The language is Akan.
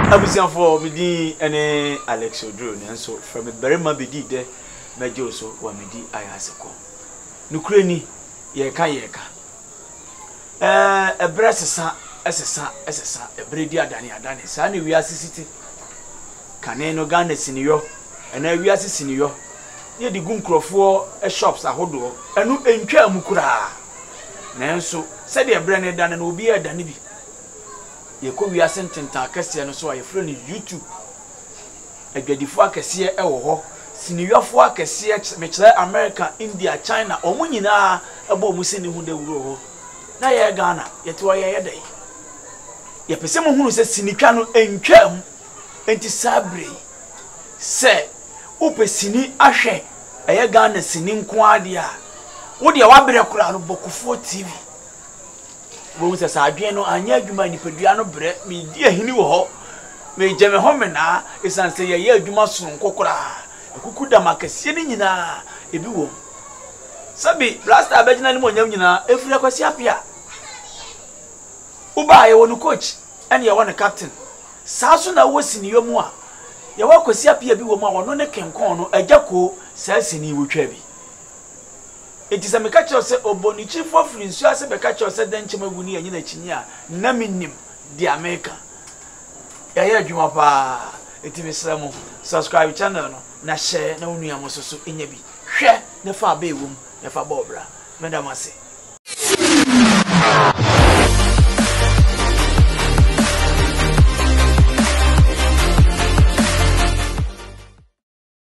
abusianfo bidi ene Alex Odro nanso from berema bedi de mejo so wa medi ayaseko nukureni yeka ebrasesa esesa ebredi adane sa na wi asisiti kane no Ghana siniyo ena wi asisiniyo ye di gunkrofo shops ahodo enu entwa amukura nanso se de ebre ne dane no obi adane bi ye ko wi asententa akese no so aye fro ni YouTube adwadifo akese e wo ho siniyofo akese mekire America India China omu nyina abo mu sini hu de wuro ho na ye Ghana ye to ye dai ye pese mo hunu se sinikwa no entwam enti sabre se upesini ahwe eye Ghana sini nko ade a wo de wabere kura no bokufo TV wo se sa adwen no anya adwuma nipadua no bre me di ahini wo ho me jeme ho me na esanse ye adwuma so nkokora ekuku da makase ni nyina ebi wo sabi blaster abegina ni mo nyam nyina efura kwasi apia uba ye wonu coach ene ye wonu captain saso na wo siniyo mu a ye wa kwasi apia bi wo mu a wono ne kenkon no agyako sa sini wo twa bi enti se me ka kyo se obonichi for free nsu ase be ka kyo se denchema guni anyi na chinyi a na minnim di America ya ye adwuma pa enti mesramo subscribe channel no na share na onu amososo enya bi hwe ne fa ba ewum ne fa ba obra medamase